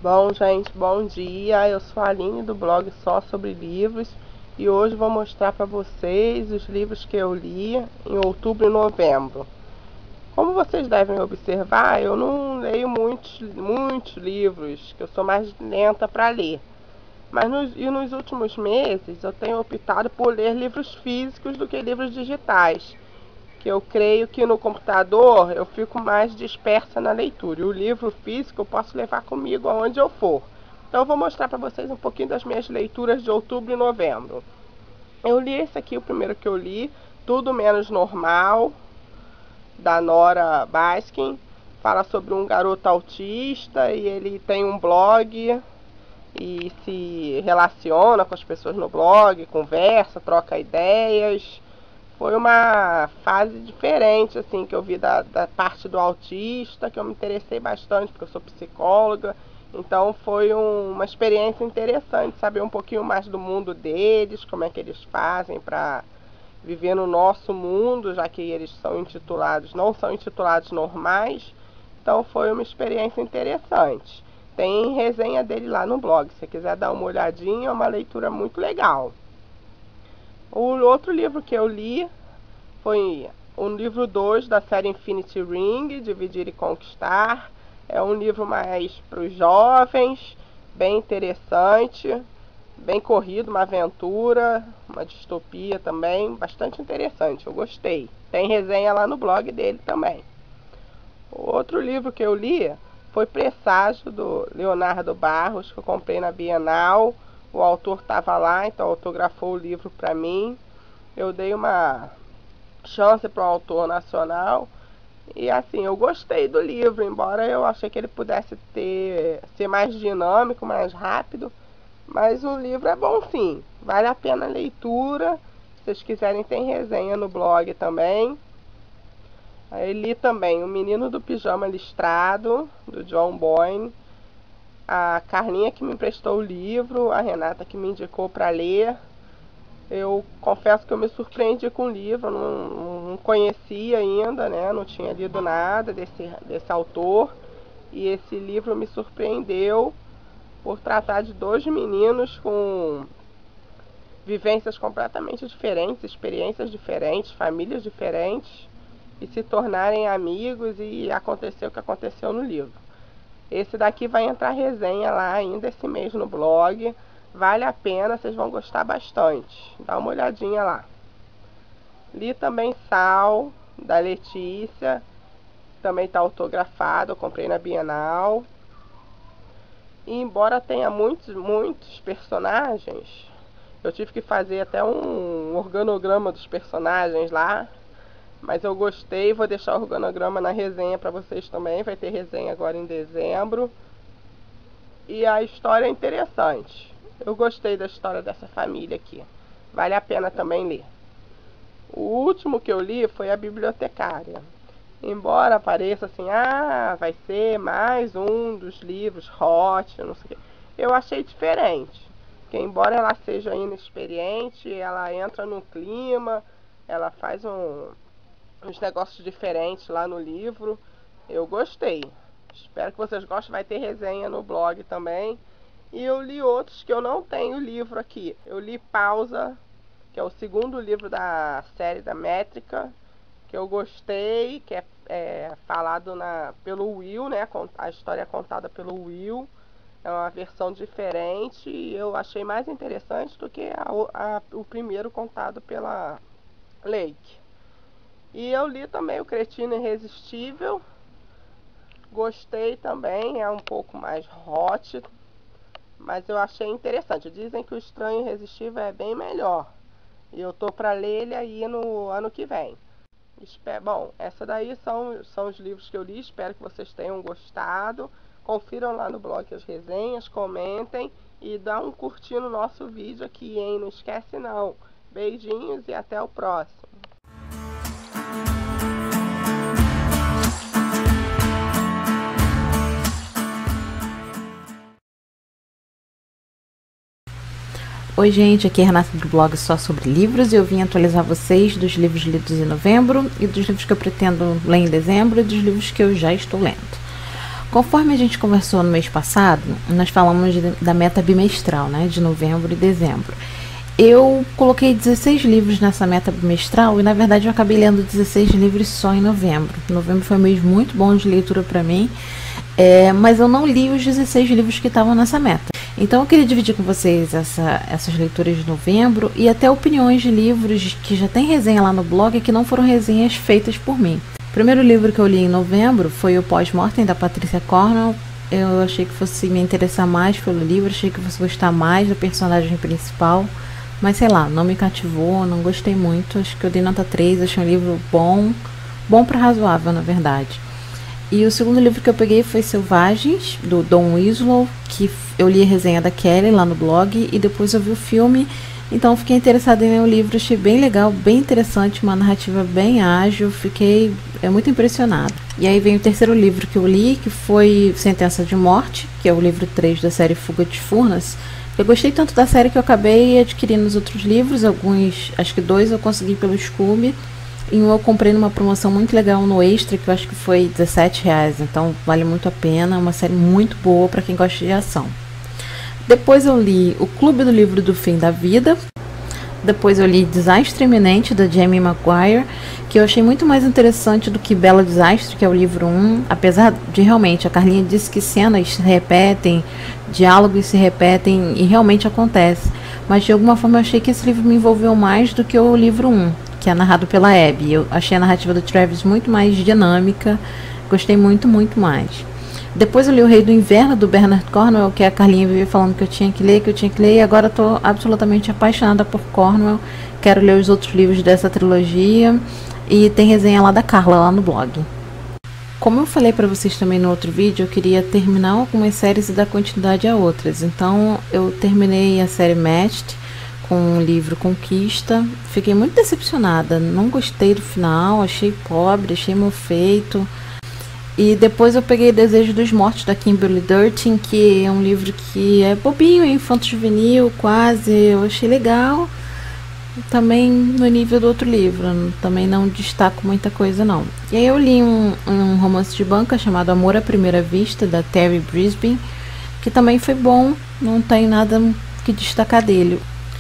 Bom, gente, bom dia. Eu sou a Aline do blog Só Sobre Livros e hoje vou mostrar para vocês os livros que eu li em outubro e novembro. Como vocês devem observar, eu não leio muitos livros, que eu sou mais lenta para ler. Mas nos últimos meses eu tenho optado por ler livros físicos do que livros digitais, que eu creio que no computador eu fico mais dispersa na leitura. E o livro físico eu posso levar comigo aonde eu for. Então eu vou mostrar para vocês um pouquinho das minhas leituras de outubro e novembro. Eu li esse aqui, o primeiro que eu li, Tudo Menos Normal, da Nora Baskin. Fala sobre um garoto autista e ele tem um blog e se relaciona com as pessoas no blog, conversa, troca ideias. Foi uma fase diferente, assim, que eu vi da parte do autista, que eu me interessei bastante, porque eu sou psicóloga. Então foi uma experiência interessante, saber um pouquinho mais do mundo deles, como é que eles fazem para viver no nosso mundo, já que eles não são intitulados normais. Então foi uma experiência interessante. Tem resenha dele lá no blog, se você quiser dar uma olhadinha, é uma leitura muito legal. O outro livro que eu li foi o livro 2 da série Infinity Ring, Dividir e Conquistar. É um livro mais para os jovens, bem interessante, bem corrido, uma aventura, uma distopia também, bastante interessante, eu gostei. Tem resenha lá no blog dele também. O outro livro que eu li foi Presságio, do Leonardo Barros, que eu comprei na Bienal. O autor estava lá, então autografou o livro para mim. Eu dei uma chance para o autor nacional. E assim, eu gostei do livro, embora eu achei que ele pudesse ser mais dinâmico, mais rápido. Mas o livro é bom sim, vale a pena a leitura. Se vocês quiserem, tem resenha no blog também. Aí li também O Menino do Pijama Listrado, do John Boyne. A Carlinha que me emprestou o livro, a Renata que me indicou para ler. Eu confesso que eu me surpreendi com o livro, não conhecia ainda, né? Não tinha lido nada desse autor. E esse livro me surpreendeu por tratar de dois meninos com vivências completamente diferentes, experiências diferentes, famílias diferentes, e se tornarem amigos, e aconteceu o que aconteceu no livro. Esse daqui vai entrar resenha lá ainda esse mês no blog. Vale a pena, vocês vão gostar bastante. Dá uma olhadinha lá. Li também Sal, da Letícia. Também está autografado, eu comprei na Bienal. E embora tenha muitos personagens, eu tive que fazer até um organograma dos personagens lá. Mas eu gostei, vou deixar o organograma na resenha para vocês também. Vai ter resenha agora em dezembro. E a história é interessante. Eu gostei da história dessa família aqui. Vale a pena também ler. O último que eu li foi A Bibliotecária. Embora pareça assim, vai ser mais um dos livros hot, não sei o quê. Eu achei diferente. Porque embora ela seja inexperiente, ela entra no clima, ela faz uns negócios diferentes lá no livro. Eu gostei. Espero que vocês gostem. Vai ter resenha no blog também. E eu li outros que eu não tenho livro aqui. Eu li Pausa, que é o segundo livro da série da Métrica, que eu gostei, que é falado pelo Will, né? A história é contada pelo Will. É uma versão diferente e eu achei mais interessante do que o primeiro contado pela Lake. E eu li também O Cretino Irresistível. Gostei também, é um pouco mais hot, mas eu achei interessante. Dizem que O Estranho Irresistível é bem melhor. E eu tô para ler ele aí no ano que vem. Bom, essa daí são os livros que eu li. Espero que vocês tenham gostado. Confiram lá no blog as resenhas, comentem e dá um curtir no nosso vídeo aqui, hein? Não esquece não. Beijinhos e até o próximo. Oi gente, aqui é a Renata do blog Só Sobre Livros e eu vim atualizar vocês dos livros lidos em novembro e dos livros que eu pretendo ler em dezembro e dos livros que eu já estou lendo. Conforme a gente conversou no mês passado, nós falamos da meta bimestral, né, de novembro e dezembro. Eu coloquei 16 livros nessa meta bimestral e, na verdade, eu acabei lendo 16 livros só em novembro. Novembro foi um mês muito bom de leitura para mim, mas eu não li os 16 livros que estavam nessa meta. Então eu queria dividir com vocês essas leituras de novembro e até opiniões de livros que já tem resenha lá no blog e que não foram resenhas feitas por mim. O primeiro livro que eu li em novembro foi o Pós-Mortem, da Patricia Cornwell. Eu achei que fosse me interessar mais pelo livro, achei que fosse gostar mais da personagem principal, mas sei lá, não me cativou, não gostei muito. Acho que eu dei nota 3, achei um livro bom para razoável, na verdade. E o segundo livro que eu peguei foi Selvagens, do Don Winslow, que eu li a resenha da Kelly lá no blog e depois eu vi o filme. Então fiquei interessada em ler o livro, achei bem legal, bem interessante, uma narrativa bem ágil, fiquei muito impressionada. E aí vem o terceiro livro que eu li, que foi Sentença de Morte, que é o livro 3 da série Fuga de Furnas. Eu gostei tanto da série que eu acabei adquirindo os outros livros, alguns, acho que 2 eu consegui pelo Scooby, e um eu comprei numa promoção muito legal no Extra, que eu acho que foi R$17, então vale muito a pena, uma série muito boa para quem gosta de ação. Depois eu li O Clube do Livro do Fim da Vida. Depois eu li Desastre Iminente, da Jamie Maguire, que eu achei muito mais interessante do que Belo Desastre, que é o livro 1. Apesar de realmente, a Carlinha disse que cenas se repetem, diálogos se repetem e realmente acontece. Mas de alguma forma eu achei que esse livro me envolveu mais do que o livro 1, que é narrado pela Abby. Eu achei a narrativa do Travis muito mais dinâmica, gostei muito mais. Depois eu li O Rei do Inverno, do Bernard Cornwell, que a Carlinha vivia falando que eu tinha que ler, e agora estou absolutamente apaixonada por Cornwell. Quero ler os outros livros dessa trilogia e tem resenha lá da Carla, lá no blog. Como eu falei para vocês também no outro vídeo, eu queria terminar algumas séries e dar continuidade a outras. Então eu terminei a série Matched com o livro Conquista. Fiquei muito decepcionada, não gostei do final, achei pobre, achei mal feito. E depois eu peguei Desejo dos Mortos, da Kimberly Durtin, que é um livro que é bobinho, infanto-juvenil, quase. Eu achei legal. Também no nível do outro livro, também não destaco muita coisa não. E aí eu li um romance de banca chamado Amor à Primeira Vista, da Terry Brisbane, que também foi bom, não tem nada que destacar dele.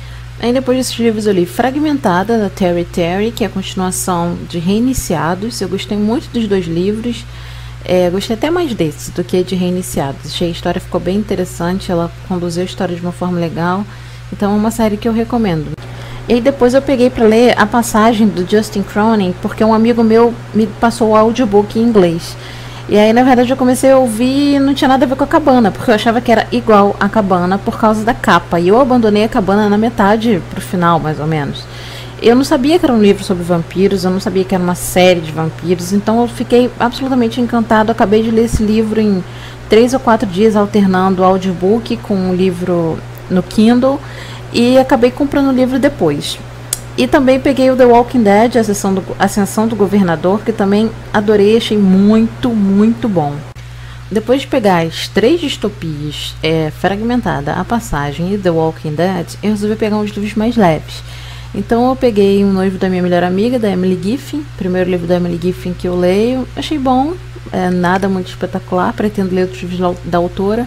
Aí depois desses livros eu li Fragmentada, da Terry, que é a continuação de Reiniciados. Eu gostei muito dos 2 livros. Gostei até mais desse do que de Reiniciados. Achei a história ficou bem interessante, ela conduziu a história de uma forma legal. Então é uma série que eu recomendo. E aí depois eu peguei para ler A Passagem, do Justin Cronin, porque um amigo meu me passou o audiobook em inglês. E aí na verdade eu comecei a ouvir e não tinha nada a ver com a Cabana, porque eu achava que era igual a Cabana por causa da capa. E eu abandonei a Cabana na metade pro final, mais ou menos. Eu não sabia que era um livro sobre vampiros, eu não sabia que era uma série de vampiros, então eu fiquei absolutamente encantado. Acabei de ler esse livro em 3 ou 4 dias, alternando o audiobook com o livro no Kindle, e acabei comprando o livro depois. E também peguei o The Walking Dead, a Ascensão do Governador, que também adorei, achei muito bom. Depois de pegar as 3 distopias, Fragmentada, A Passagem e The Walking Dead, eu resolvi pegar uns livros mais leves. Então eu peguei O Noivo da Minha Melhor Amiga, da Emily Giffin, primeiro livro da Emily Giffin que eu leio, achei bom, nada muito espetacular, pretendo ler outros livros da autora,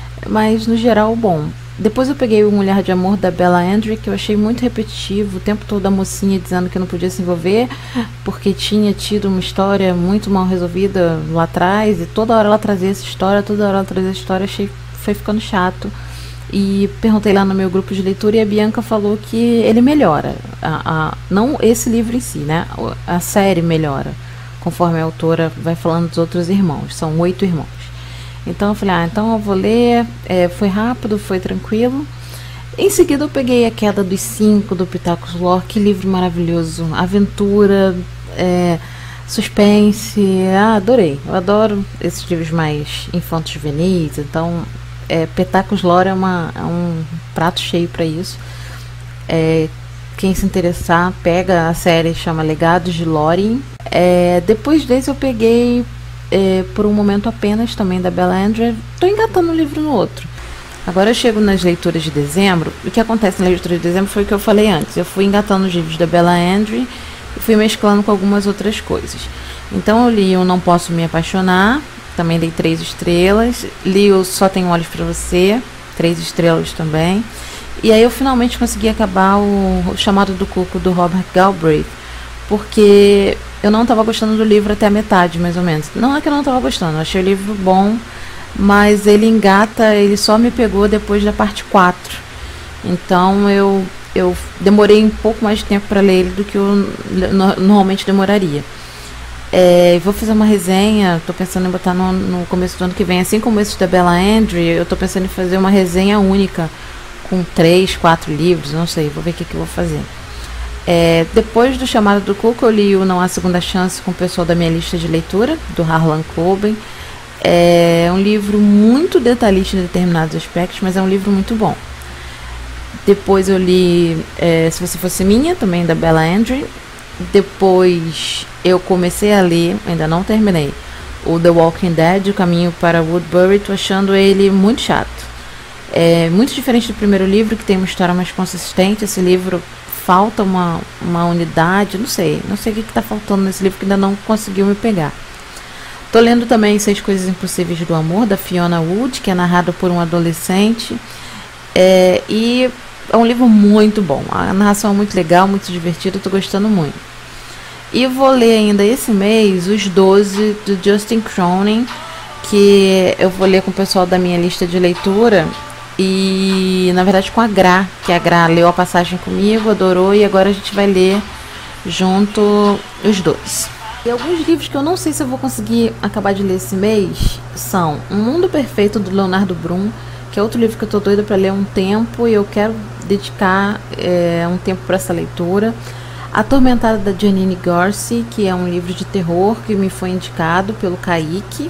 mas no geral bom. Depois eu peguei O Mulher de Amor, da Bella Andre, que eu achei muito repetitivo, o tempo todo a mocinha dizendo que não podia se envolver, porque tinha tido uma história muito mal resolvida lá atrás, e toda hora ela trazia essa história, achei que foi ficando chato. E perguntei lá no meu grupo de leitura e a Bianca falou que ele melhora. Não esse livro em si, né? A série melhora, conforme a autora vai falando dos outros irmãos. São 8 irmãos. Então eu falei, então eu vou ler. Foi rápido, foi tranquilo. Em seguida eu peguei A Queda dos 5, do Pitacos Lore. Que livro maravilhoso. Aventura, suspense. Adorei. Eu adoro esses livros mais infantos juvenis. Então Pitacos Lore é um prato cheio para isso. Quem se interessar, pega a série, chama Legados de Lórien. Depois desse eu peguei Por um Momento Apenas, também da Bella Andre. Tô engatando um livro no outro. Agora eu chego nas leituras de dezembro. O que acontece na leitura de dezembro foi o que eu falei antes. Eu fui engatando os livros da Bella Andre e fui mesclando com algumas outras coisas. Então eu li Eu Não Posso Me Apaixonar, também dei 3 estrelas. Li o Só Tenho Olhos Pra Você, 3 estrelas também. E aí eu finalmente consegui acabar o Chamado do Cuco, do Robert Galbraith, porque eu não estava gostando do livro até a metade, mais ou menos. Não é que eu não estava gostando, eu achei o livro bom, mas ele engata, ele só me pegou depois da parte 4. Então eu demorei um pouco mais de tempo para ler ele do que eu normalmente demoraria. Vou fazer uma resenha, estou pensando em botar no começo do ano que vem, assim como esse da Bella Andre, eu estou pensando em fazer uma resenha única, com 3, 4 livros, não sei, vou ver o que eu vou fazer. Depois do Chamado do Cuco, eu li o Não Há Segunda Chance com o pessoal da minha lista de leitura, do Harlan Coben. É um livro muito detalhista em determinados aspectos, mas é um livro muito bom. Depois eu li Se Você Fosse Minha, também da Bella Andre. Depois eu comecei a ler, ainda não terminei, o The Walking Dead, O Caminho para Woodbury. Tô achando ele muito chato. É muito diferente do primeiro livro, que tem uma história mais consistente. Esse livro falta uma unidade, não sei o que está faltando nesse livro, que ainda não conseguiu me pegar. Tô lendo também 6 Coisas Impossíveis do Amor, da Fiona Wood, que é narrado por um adolescente. E é um livro muito bom. A narração é muito legal, muito divertida, eu tô gostando muito. E vou ler ainda esse mês os 12 do Justin Cronin, que eu vou ler com o pessoal da minha lista de leitura. E na verdade com a Gra, que a Gra leu a passagem comigo, adorou, e agora a gente vai ler junto os 2. E alguns livros que eu não sei se eu vou conseguir acabar de ler esse mês são O Mundo Perfeito, do Leonardo Brum, que é outro livro que eu tô doida para ler há um tempo e eu quero dedicar um tempo para essa leitura. Atormentada, da Janine Garcia, que é um livro de terror que me foi indicado pelo Kaique.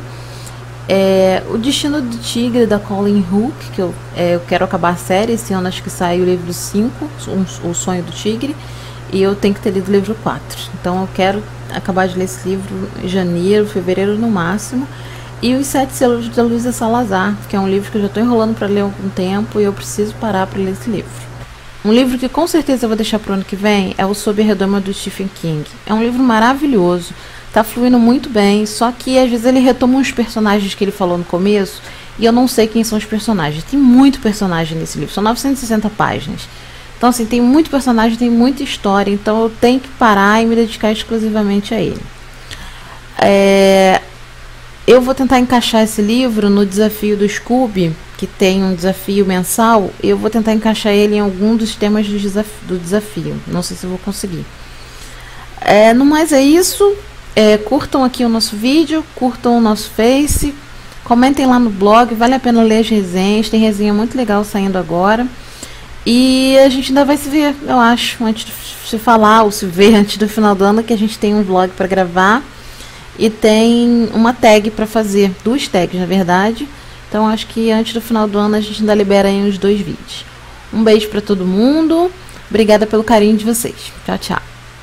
O Destino do Tigre, da Colleen Hook, que eu quero acabar a série. Esse ano acho que sai o livro 5, O Sonho do Tigre, e eu tenho que ter lido o livro 4. Então eu quero acabar de ler esse livro em janeiro, fevereiro no máximo. E Os 7 Selos, da Luísa Salazar, que é um livro que eu já estou enrolando para ler há algum tempo e eu preciso parar para ler esse livro. Um livro que com certeza eu vou deixar para o ano que vem é o Sob a Redoma, do Stephen King. É um livro maravilhoso, tá fluindo muito bem, só que às vezes ele retoma uns personagens que ele falou no começo e eu não sei quem são os personagens. Tem muito personagem nesse livro, são 960 páginas. Então assim, tem muito personagem, tem muita história, então eu tenho que parar e me dedicar exclusivamente a ele. Eu vou tentar encaixar esse livro no desafio do Scooby, que tem um desafio mensal. Eu vou tentar encaixar ele em algum dos temas do desafio. Não sei se eu vou conseguir. No mais é isso. Curtam aqui o nosso vídeo, curtam o nosso Face, comentem lá no blog, vale a pena ler as resenhas, tem resenha muito legal saindo agora. E a gente ainda vai se ver, eu acho, antes de se falar ou se ver antes do final do ano, que a gente tem um vlog para gravar. E tem uma tag para fazer, 2 tags na verdade. Então acho que antes do final do ano a gente ainda libera aí uns 2 vídeos. Um beijo para todo mundo. Obrigada pelo carinho de vocês. Tchau, tchau.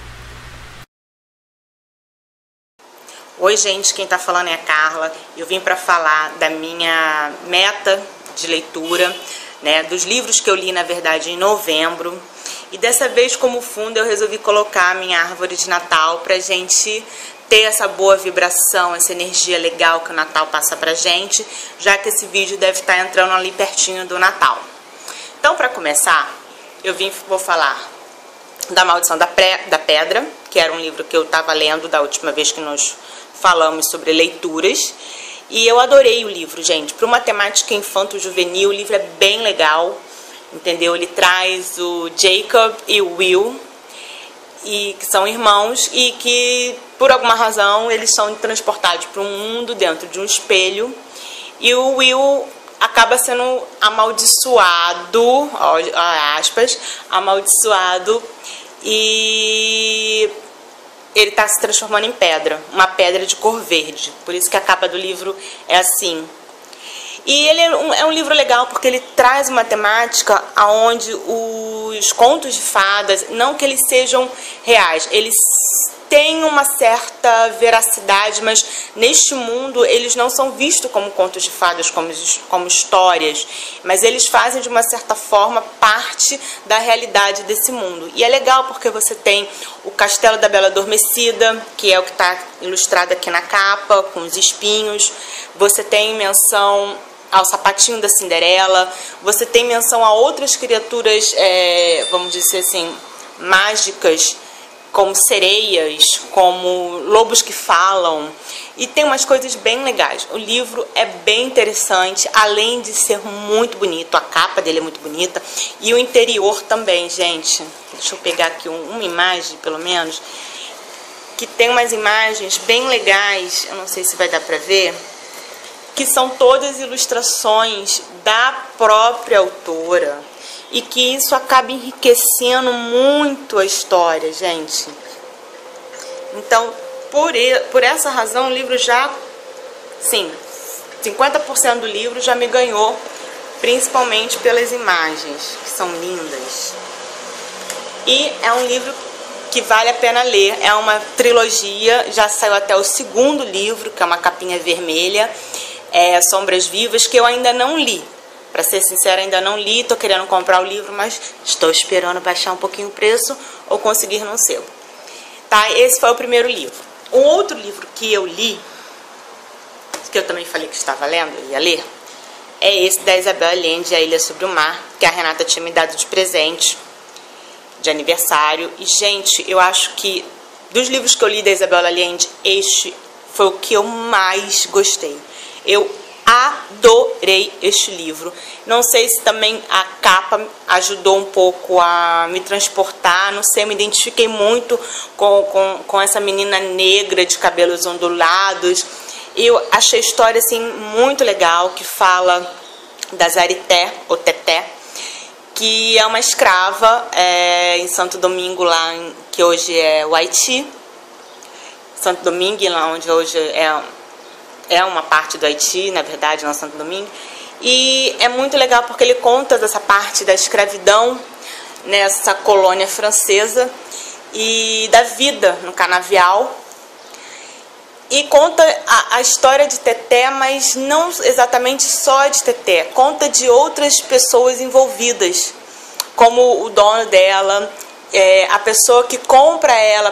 Oi gente, quem tá falando é a Carla. Eu vim para falar da minha meta de leitura, né, dos livros que eu li na verdade em novembro. E dessa vez, como fundo, eu resolvi colocar a minha árvore de Natal pra gente ter essa boa vibração, essa energia legal que o Natal passa pra gente, já que esse vídeo deve estar entrando ali pertinho do Natal. Então, para começar, vou falar da Maldição da Pedra, que era um livro que eu estava lendo da última vez que nós falamos sobre leituras. E eu adorei o livro, gente. Para uma temática infanto-juvenil, o livro é bem legal, entendeu? Ele traz o Jacob e o Will, que são irmãos e que, por alguma razão, eles são transportados para um mundo dentro de um espelho. E o Will acaba sendo amaldiçoado, aspas, amaldiçoado, e ele está se transformando em pedra, uma pedra de cor verde. Por isso que a capa do livro é assim. E ele é um livro legal porque ele traz uma temática onde os contos de fadas, não que eles sejam reais, eles tem uma certa veracidade, mas neste mundo eles não são vistos como contos de fadas, como histórias, mas eles fazem de uma certa forma parte da realidade desse mundo. E é legal porque você tem o Castelo da Bela Adormecida, que é o que está ilustrado aqui na capa, com os espinhos. Você tem menção ao Sapatinho da Cinderela, você tem menção a outras criaturas, vamos dizer assim, mágicas, como sereias, como lobos que falam, e tem umas coisas bem legais. O livro é bem interessante, além de ser muito bonito, a capa dele é muito bonita, e o interior também, gente. Deixa eu pegar aqui uma imagem, pelo menos, que tem umas imagens bem legais, eu não sei se vai dar pra ver, que são todas ilustrações da própria autora, e que isso acaba enriquecendo muito a história, gente. Então, por essa razão, o livro já, sim, 50% do livro já me ganhou, principalmente pelas imagens, que são lindas. E é um livro que vale a pena ler, é uma trilogia, já saiu até o segundo livro, que é uma capinha vermelha, Sombras Vivas, que eu ainda não li. Para ser sincera, ainda não li, tô querendo comprar o livro, mas estou esperando baixar um pouquinho o preço ou conseguir no sebo. Tá, esse foi o primeiro livro. O outro livro que eu li, que eu também falei que estava lendo, eu ia ler, é esse da Isabel Allende, A Ilha Sobre o Mar, que a Renata tinha me dado de presente, de aniversário. E, gente, eu acho que dos livros que eu li da Isabel Allende, este foi o que eu mais gostei. Eu adorei este livro. Não sei se também a capa ajudou um pouco a me transportar, não sei, eu me identifiquei muito com essa menina negra de cabelos ondulados. Eu achei a história assim muito legal, que fala da Zarité, ou Teté, que é uma escrava em Santo Domingo, lá que hoje é o Haiti. Santo Domingo, lá onde hoje é uma parte do Haiti, na verdade, não Santo Domingo. E é muito legal porque ele conta dessa parte da escravidão nessa colônia francesa e da vida no canavial. E conta a história de Teté, mas não exatamente só de Teté. Conta de outras pessoas envolvidas, como o dono dela, a pessoa que compra ela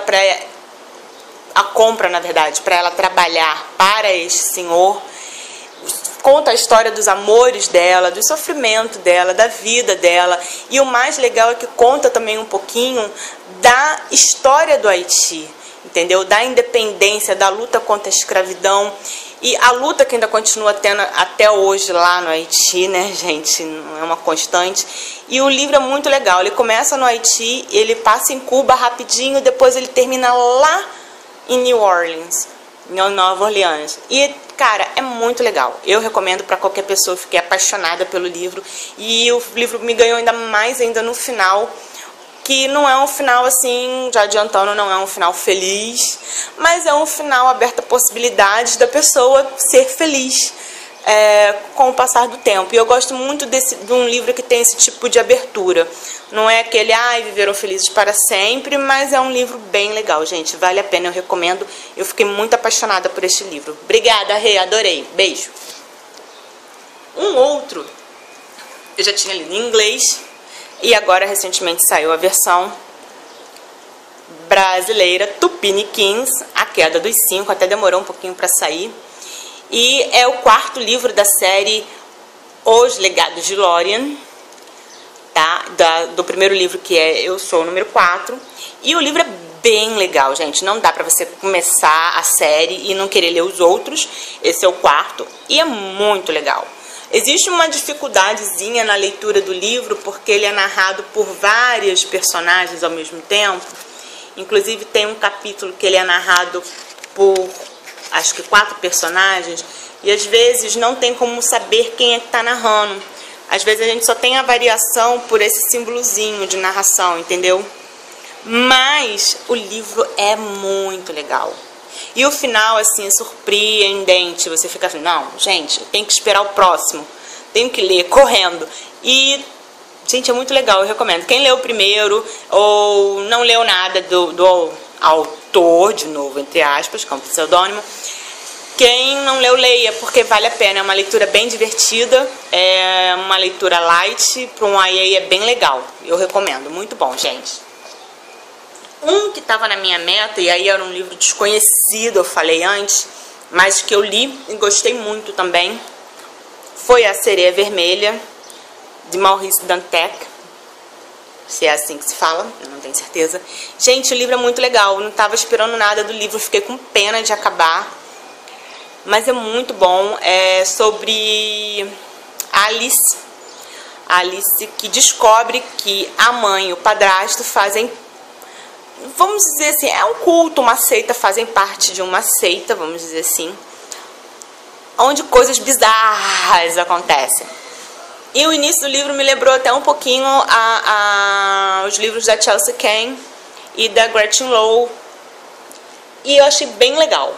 na verdade, para ela trabalhar para este senhor. Conta a história dos amores dela, do sofrimento dela, da vida dela. E o mais legal é que conta também um pouquinho da história do Haiti, entendeu? Da independência, da luta contra a escravidão. E a luta que ainda continua tendo até hoje lá no Haiti, né, gente? Não é uma constante. E o livro é muito legal. Ele começa no Haiti, ele passa em Cuba rapidinho, depois ele termina lá em New Orleans, em Nova Orleans. E, cara, é muito legal. Eu recomendo para qualquer pessoa. Eu fiquei apaixonada pelo livro. E o livro me ganhou ainda mais ainda no final, que não é um final assim, já adiantando, não é um final feliz, mas é um final aberto a possibilidades da pessoa ser feliz com o passar do tempo. E eu gosto muito de um livro que tem esse tipo de abertura. Não é aquele, viveram felizes para sempre, mas é um livro bem legal, gente. Vale a pena, eu recomendo. Eu fiquei muito apaixonada por este livro. Obrigada, Rê, adorei. Beijo. Um outro, eu já tinha lido em inglês, e agora recentemente saiu a versão brasileira, Tupiniquins, A Queda dos Cinco, até demorou um pouquinho para sair. E é o quarto livro da série Os Legados de Lórien, tá? Do primeiro livro, que é Eu Sou o número 4. E o livro é bem legal, gente. Não dá pra você começar a série e não querer ler os outros. Esse é o quarto e é muito legal. Existe uma dificuldadezinha na leitura do livro, porque ele é narrado por vários personagens ao mesmo tempo. Inclusive tem um capítulo que ele é narrado por, acho que 4 personagens, e às vezes não tem como saber quem é que está narrando. Às vezes a gente só tem a variação por esse símbolozinho de narração, entendeu? Mas o livro é muito legal. E o final, assim, é surpreendente. Você fica assim, não, gente, tem que esperar o próximo. Tenho que ler correndo. E, gente, é muito legal, eu recomendo. Quem leu o primeiro ou não leu nada do escritor, de novo, entre aspas, como pseudônimo. Quem não leu, leia, porque vale a pena. É uma leitura bem divertida, é uma leitura light, para um YA é bem legal. Eu recomendo, muito bom, gente. Um que estava na minha meta, e aí era um livro desconhecido, eu falei antes, mas que eu li e gostei muito também, foi A Sereia Vermelha, de Maurice Dantec. Se é assim que se fala, eu não tenho certeza. Gente, o livro é muito legal, eu não estava esperando nada do livro, fiquei com pena de acabar. Mas é muito bom, é sobre a Alice. A Alice que descobre que a mãe e o padrasto fazem, vamos dizer assim, é um culto, uma seita, fazem parte de uma seita, vamos dizer assim, onde coisas bizarras acontecem. E o início do livro me lembrou até um pouquinho os livros da Chelsea Cain e da Gretchen Lowe. E eu achei bem legal.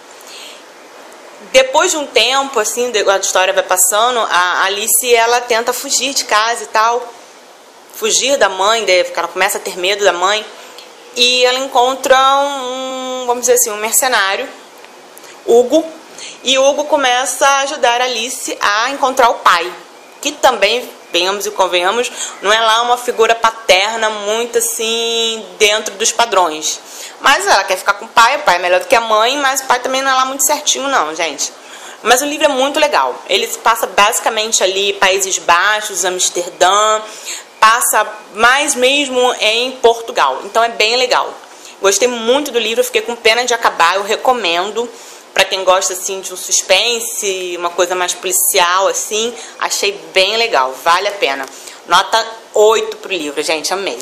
Depois de um tempo, assim, a história vai passando, a Alice, ela tenta fugir de casa e tal, fugir da mãe, ela começa a ter medo da mãe, e ela encontra vamos dizer assim, um mercenário, Hugo, e Hugo começa a ajudar a Alice a encontrar o pai, que também, venhamos e convenhamos, não é lá uma figura paterna muito assim, dentro dos padrões. Mas ela quer ficar com o pai é melhor do que a mãe, mas o pai também não é lá muito certinho não, gente. Mas o livro é muito legal. Ele se passa basicamente ali Países Baixos, Amsterdã, passa mais mesmo em Portugal. Então é bem legal. Gostei muito do livro, fiquei com pena de acabar, eu recomendo. Pra quem gosta assim de um suspense, uma coisa mais policial assim, achei bem legal, vale a pena. Nota 8 pro livro, gente, amei.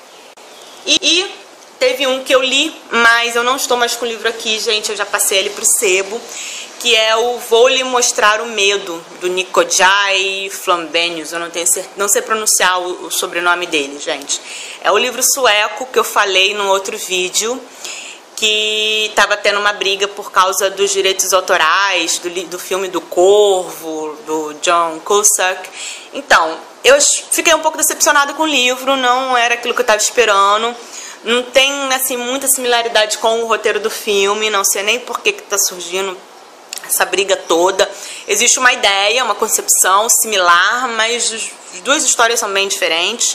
E teve um que eu li, mas eu não estou mais com o livro aqui, gente, eu já passei ele pro sebo, que é o Vou Lhe Mostrar o Medo, do Nicojai Flambenius, eu não sei pronunciar o sobrenome dele, gente. É o livro sueco que eu falei no outro vídeo, que estava tendo uma briga por causa dos direitos autorais, do filme do Corvo, do John Cusack. Então, eu fiquei um pouco decepcionada com o livro, não era aquilo que eu estava esperando. Não tem, assim, muita similaridade com o roteiro do filme, não sei nem por que está surgindo essa briga toda. Existe uma ideia, uma concepção similar, mas as duas histórias são bem diferentes.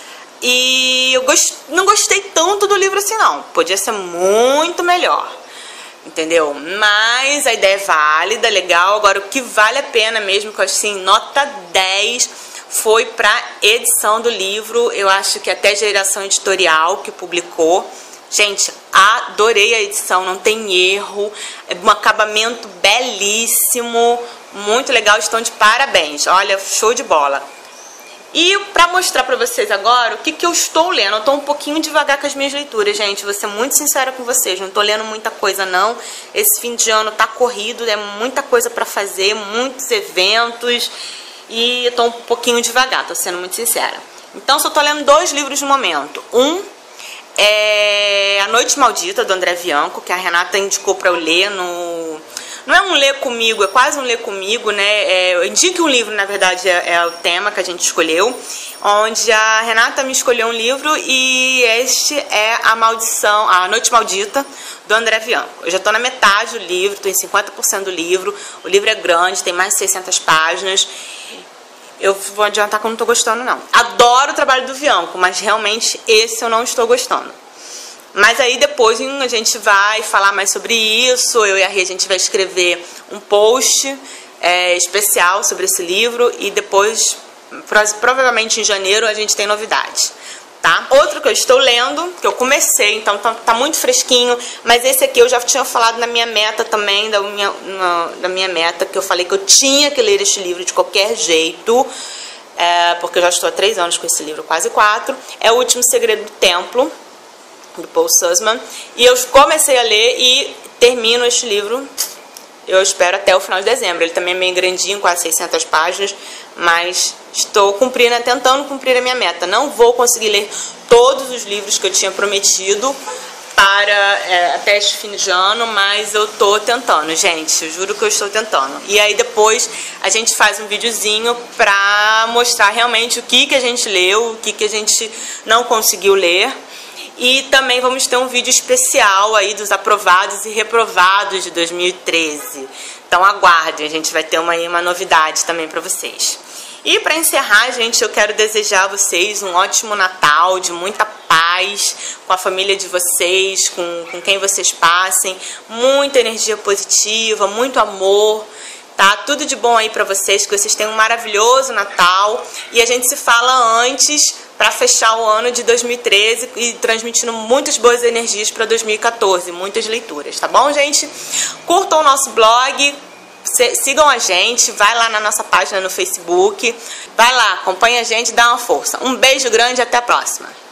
E eu não gostei tanto do livro assim não, podia ser muito melhor, entendeu? Mas a ideia é válida, legal. Agora o que vale a pena mesmo, que eu acho assim, nota 10, foi para edição do livro. Eu acho que até a Geração Editorial que publicou. Gente, adorei a edição, não tem erro, é um acabamento belíssimo, muito legal, estão de parabéns, olha, show de bola. E para mostrar para vocês agora o que eu estou lendo, eu estou um pouquinho devagar com as minhas leituras, gente, vou ser muito sincera com vocês, não estou lendo muita coisa não, esse fim de ano tá corrido, é muita coisa para fazer, muitos eventos, e estou um pouquinho devagar, estou sendo muito sincera. Então só estou lendo 2 livros no momento, um é A Noite Maldita, do André Bianco, que a Renata indicou para eu ler no... Não é um ler comigo, é quase um ler comigo, né? Eu indico um livro, na verdade, é o tema que a gente escolheu, onde a Renata me escolheu um livro e este é A Noite Maldita, do André Bianco. Eu já estou na metade do livro, estou em 50% do livro, o livro é grande, tem mais de 600 páginas. Eu vou adiantar que eu não estou gostando, não. Adoro o trabalho do Bianco, mas realmente esse eu não estou gostando. Mas aí depois a gente vai falar mais sobre isso, eu e a Rê, a gente vai escrever um post especial sobre esse livro e depois, provavelmente em janeiro, a gente tem novidades, tá? Outro que eu estou lendo, que eu comecei, então tá muito fresquinho, mas esse aqui eu já tinha falado na minha meta também, da minha meta, que eu falei que eu tinha que ler este livro de qualquer jeito, porque eu já estou há 3 anos com esse livro, quase 4, é O Último Segredo do Templo, do Paul Sussman, e eu comecei a ler e termino este livro, eu espero até o final de dezembro. Ele também é meio grandinho, quase 600 páginas, mas estou tentando cumprir a minha meta. Não vou conseguir ler todos os livros que eu tinha prometido para até este fim de ano, mas eu estou tentando, gente, eu juro que eu estou tentando. E aí depois a gente faz um videozinho para mostrar realmente o que a gente leu, o que a gente não conseguiu ler. E também vamos ter um vídeo especial aí dos aprovados e reprovados de 2013. Então aguardem, a gente vai ter uma novidade também para vocês. E para encerrar, gente, eu quero desejar a vocês um ótimo Natal, de muita paz, com a família de vocês, com quem vocês passem, muita energia positiva, muito amor, tá? Tudo de bom aí para vocês, que vocês tenham um maravilhoso Natal. E a gente se fala antes para fechar o ano de 2013 e transmitindo muitas boas energias para 2014, muitas leituras, tá bom, gente? Curtam o nosso blog, sigam a gente, vai lá na nossa página no Facebook, vai lá, acompanha a gente, dá uma força. Um beijo grande e até a próxima.